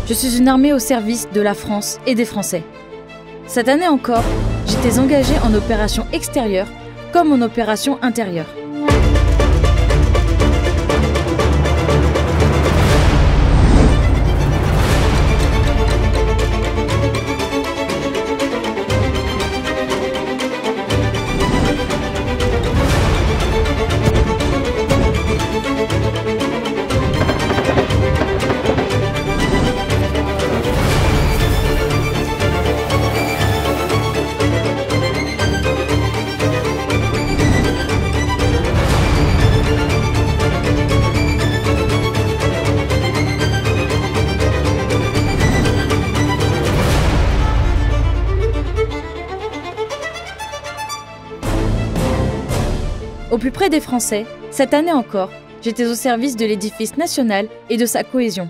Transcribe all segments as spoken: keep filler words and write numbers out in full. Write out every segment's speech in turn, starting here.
je suis une armée au service de la France et des Français. Cette année encore, j'étais engagée en opération extérieure comme en opération intérieure. Au plus près des Français, cette année encore, j'étais au service de l'édifice national et de sa cohésion.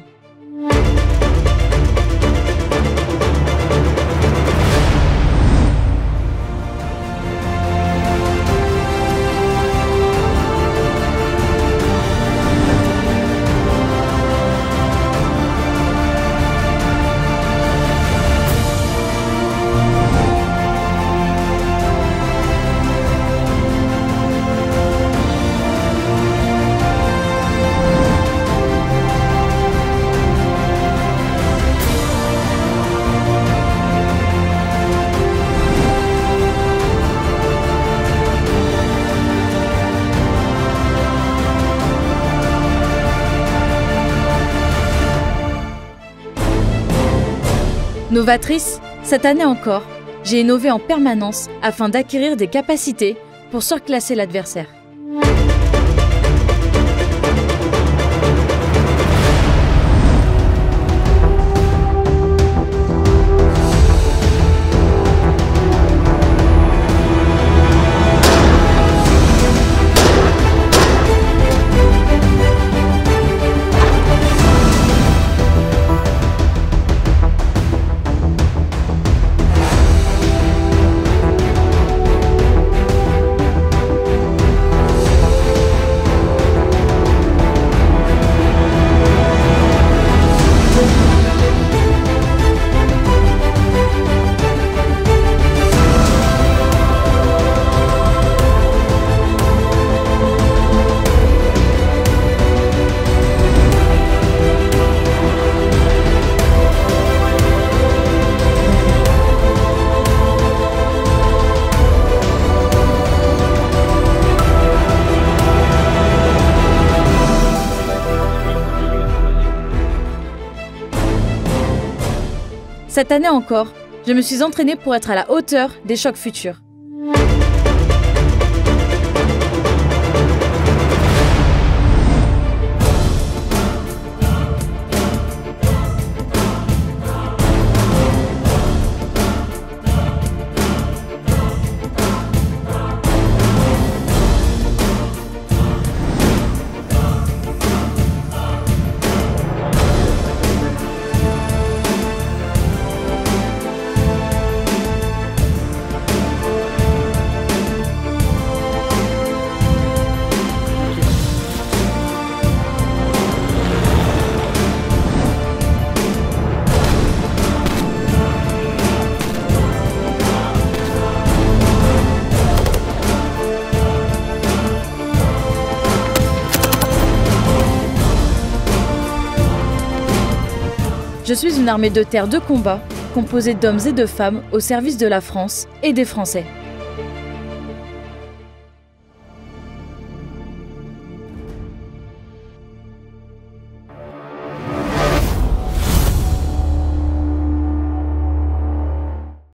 Novatrice, cette année encore, j'ai innové en permanence afin d'acquérir des capacités pour surclasser l'adversaire. Cette année encore, je me suis entraînée pour être à la hauteur des chocs futurs. Je suis une armée de terre de combat, composée d'hommes et de femmes au service de la France et des Français.